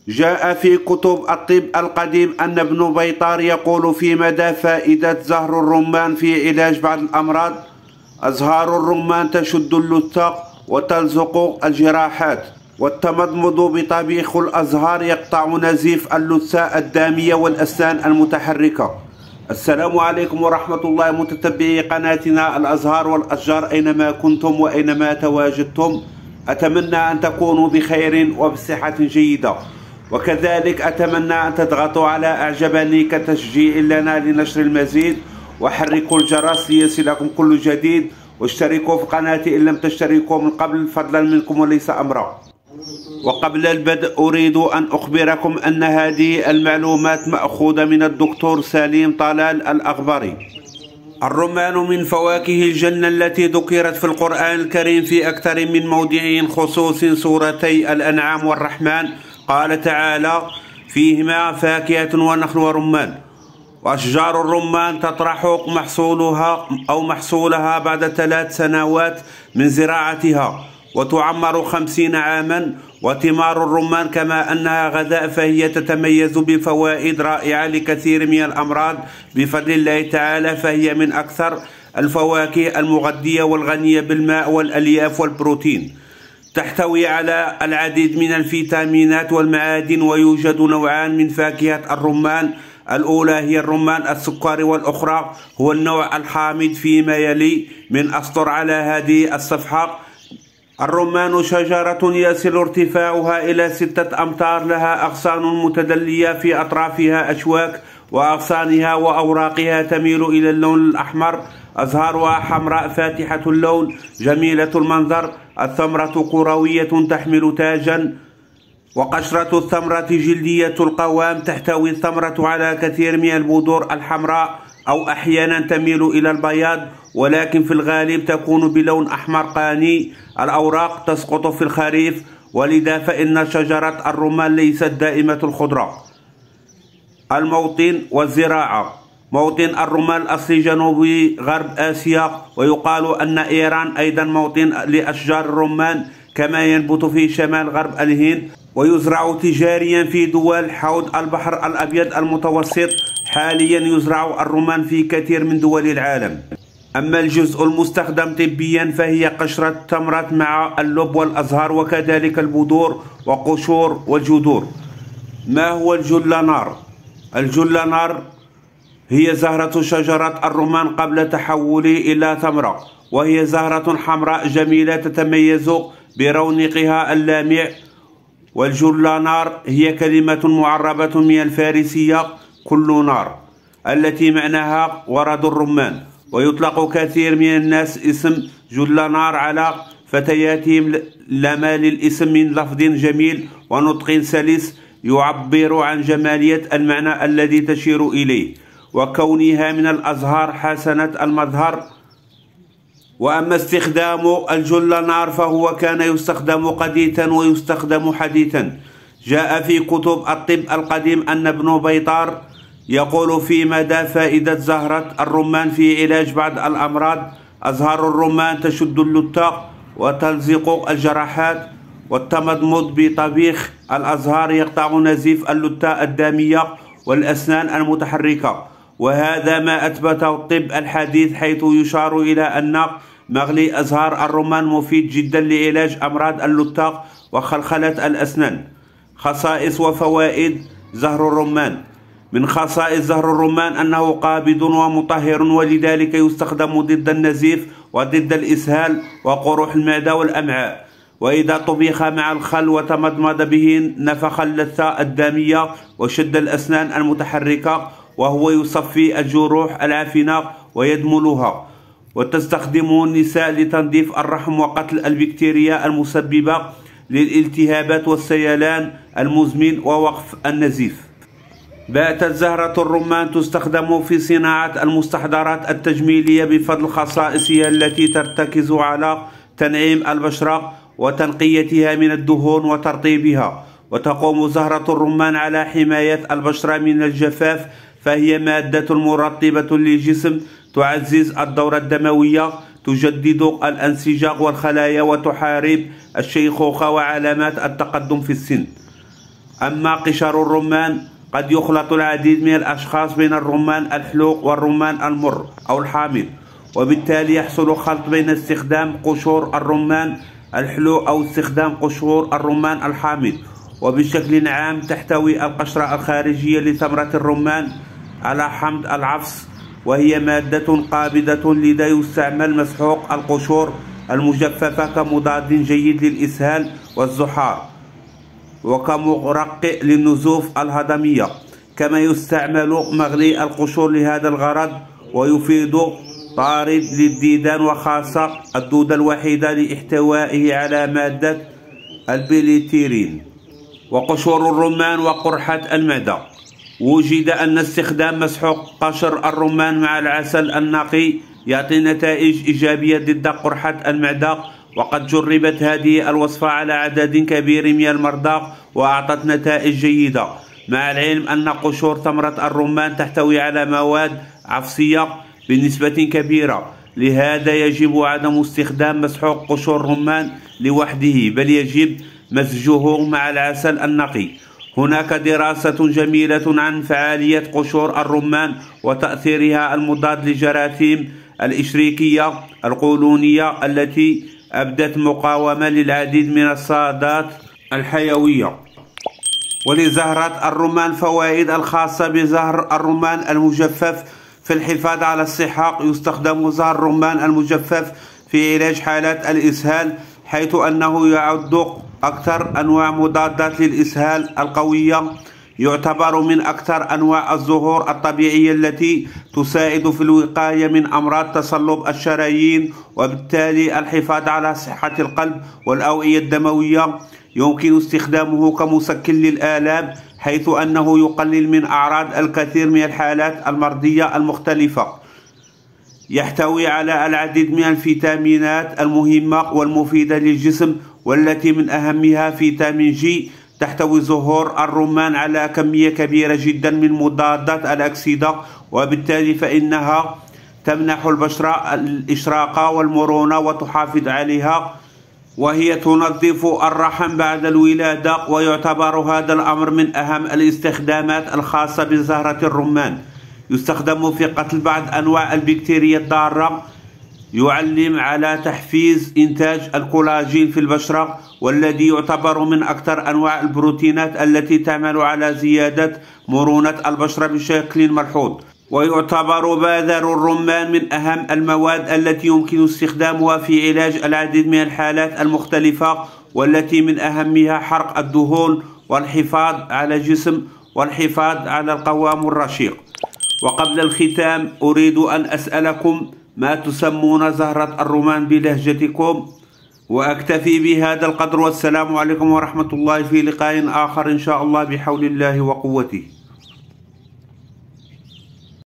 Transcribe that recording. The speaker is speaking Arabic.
جاء في كتب الطب القديم أن ابن بيطار يقول في مدى فائدة زهر الرمان في علاج بعض الأمراض: أزهار الرمان تشد اللثة وتلزق الجراحات، والتمضمض بطبيخ الأزهار يقطع نزيف اللثة الدامية والأسنان المتحركة. السلام عليكم ورحمة الله متتبعي قناتنا الأزهار والأشجار أينما كنتم وأينما تواجدتم، أتمنى أن تكونوا بخير وبصحة جيدة، وكذلك أتمنى أن تضغطوا على أعجبني كتشجيع لنا لنشر المزيد، وحركوا الجرس ليصلكم كل جديد، واشتركوا في قناتي إن لم تشتركوا من قبل فضلا منكم وليس أمرا. وقبل البدء أريد أن أخبركم أن هذه المعلومات مأخوذة من الدكتور سليم طلال الأغبري. الرمان من فواكه الجنة التي ذكرت في القرآن الكريم في أكثر من موضع خصوص سورتي الأنعام والرحمن. قال تعالى: فيهما فاكهة ونخل ورمان، وأشجار الرمان تطرح محصولها بعد 3 سنوات من زراعتها، وتعمر 50 عاما. وثمار الرمان كما أنها غذاء فهي تتميز بفوائد رائعة لكثير من الأمراض بفضل الله تعالى، فهي من أكثر الفواكه المغذية والغنية بالماء والألياف والبروتين. تحتوي على العديد من الفيتامينات والمعادن، ويوجد نوعان من فاكهة الرمان: الأولى هي الرمان السكري، والأخرى هو النوع الحامض. فيما يلي من أسطر على هذه الصفحة: الرمان شجرة يصل ارتفاعها إلى 6 أمتار، لها أغصان متدلية في أطرافها أشواك، وأغصانها وأوراقها تميل إلى اللون الأحمر. أزهارها حمراء فاتحة اللون جميلة المنظر. الثمرة كروية تحمل تاجا، وقشرة الثمرة جلدية القوام. تحتوي الثمرة على كثير من البذور الحمراء، أو أحيانا تميل إلى البياض، ولكن في الغالب تكون بلون أحمر قاني. الأوراق تسقط في الخريف، ولذا فإن شجرة الرمان ليست دائمة الخضرة. الموطن والزراعة: موطن الرمان الأصلي جنوب غرب آسيا، ويقال أن إيران أيضا موطن لأشجار الرمان، كما ينبت في شمال غرب الهند، ويزرع تجاريا في دول حوض البحر الأبيض المتوسط. حاليا يزرع الرمان في كثير من دول العالم. أما الجزء المستخدم طبيا فهي قشرة التمرة مع اللب والأزهار، وكذلك البذور وقشور والجذور. ما هو الجلانار؟ الجلانار هي زهرة شجرة الرمان قبل تحوله إلى ثمرة، وهي زهرة حمراء جميلة تتميز برونقها اللامع. والجلانار هي كلمة معربة من الفارسية كل نار، التي معناها ورد الرمان، ويطلق كثير من الناس اسم جلانار على فتياتهم لما للاسم من لفظ جميل ونطق سلس يعبر عن جمالية المعنى الذي تشير إليه، وكونها من الأزهار حسنة المظهر. وأما استخدام الجلانار فهو كان يستخدم قديما ويستخدم حديثا. جاء في كتب الطب القديم أن ابن بيطار يقول في مدى فائدة زهرة الرمان في علاج بعض الأمراض: أزهار الرمان تشد اللثة وتلزق الجراحات، والتمضمض بطبيخ الأزهار يقطع نزيف اللثة الدامية والأسنان المتحركة. وهذا ما أثبته الطب الحديث، حيث يشار إلى أن مغلي أزهار الرمان مفيد جدا لعلاج أمراض اللثة وخلخلة الأسنان. خصائص وفوائد زهر الرمان: من خصائص زهر الرمان أنه قابض ومطهر، ولذلك يستخدم ضد النزيف وضد الإسهال وقروح المعدة والأمعاء. وإذا طبخ مع الخل وتمضمض به نفخ اللثة الدامية وشد الأسنان المتحركة، وهو يصفي الجروح العفنة ويدملها. وتستخدمه النساء لتنظيف الرحم وقتل البكتيريا المسببة للالتهابات والسيلان المزمن ووقف النزيف. باتت زهرة الرمان تستخدم في صناعة المستحضرات التجميلية بفضل خصائصها التي ترتكز على تنعيم البشرة وتنقيتها من الدهون وترطيبها. وتقوم زهرة الرمان على حماية البشرة من الجفاف، فهي مادة مرطبة للجسم، تعزز الدورة الدموية، تجدد الأنسجة والخلايا، وتحارب الشيخوخة وعلامات التقدم في السن. أما قشر الرمان قد يخلط العديد من الأشخاص بين الرمان الحلو والرمان المر أو الحامض، وبالتالي يحصل خلط بين استخدام قشور الرمان الحلو أو استخدام قشور الرمان الحامض. وبشكل عام تحتوي القشرة الخارجية لثمرة الرمان على حمض العفص، وهي مادة قابضة لذا يستعمل مسحوق القشور المجففة كمضاد جيد للإسهال والزحار وكمرقق للنزوف الهضمية، كما يستعمل مغلي القشور لهذا الغرض، ويفيد طارد للديدان وخاصة الدودة الوحيدة لاحتوائه على مادة البيليتيرين. وقشور الرمان وقرحة المعدة. وجد أن استخدام مسحوق قشر الرمان مع العسل النقي يعطي نتائج إيجابية ضد قرحة المعدة، وقد جربت هذه الوصفة على عدد كبير من المرضى وأعطت نتائج جيدة، مع العلم أن قشور ثمرة الرمان تحتوي على مواد عفصية بنسبة كبيرة، لهذا يجب عدم استخدام مسحوق قشور الرمان لوحده، بل يجب مزجه مع العسل النقي. هناك دراسة جميلة عن فعالية قشور الرمان وتأثيرها المضاد للجراثيم الإشريكية القولونية التي أبدت مقاومة للعديد من الصادات الحيوية. ولزهرة الرمان فوائد الخاصة بزهر الرمان المجفف في الحفاظ على الصحة. يستخدم زهر الرمان المجفف في علاج حالات الإسهال، حيث أنه يعد أكثر أنواع مضادات للإسهال القوية. يعتبر من أكثر أنواع الزهور الطبيعية التي تساعد في الوقاية من أمراض تصلب الشرايين، وبالتالي الحفاظ على صحة القلب والأوعية الدموية. يمكن استخدامه كمسكن للآلام، حيث أنه يقلل من أعراض الكثير من الحالات المرضية المختلفة. يحتوي على العديد من الفيتامينات المهمة والمفيدة للجسم، والتي من أهمها فيتامين جي. تحتوي زهور الرمان على كمية كبيرة جدا من مضادات الأكسدة، وبالتالي فإنها تمنح البشرة الإشراقة والمرونة وتحافظ عليها، وهي تنظف الرحم بعد الولادة. ويعتبر هذا الأمر من أهم الاستخدامات الخاصة بزهرة الرمان. يستخدم في قتل بعض أنواع البكتيريا الضارة. يعلم على تحفيز إنتاج الكولاجين في البشرة، والذي يعتبر من أكثر أنواع البروتينات التي تعمل على زيادة مرونة البشرة بشكل ملحوظ. ويعتبر بذر الرمان من أهم المواد التي يمكن استخدامها في علاج العديد من الحالات المختلفة، والتي من أهمها حرق الدهون والحفاظ على الجسم والحفاظ على القوام الرشيق. وقبل الختام أريد أن أسألكم ما تسمون زهرة الرمان بلهجتكم، وأكتفي بهذا القدر، والسلام عليكم ورحمة الله، في لقاء آخر إن شاء الله بحول الله وقوته.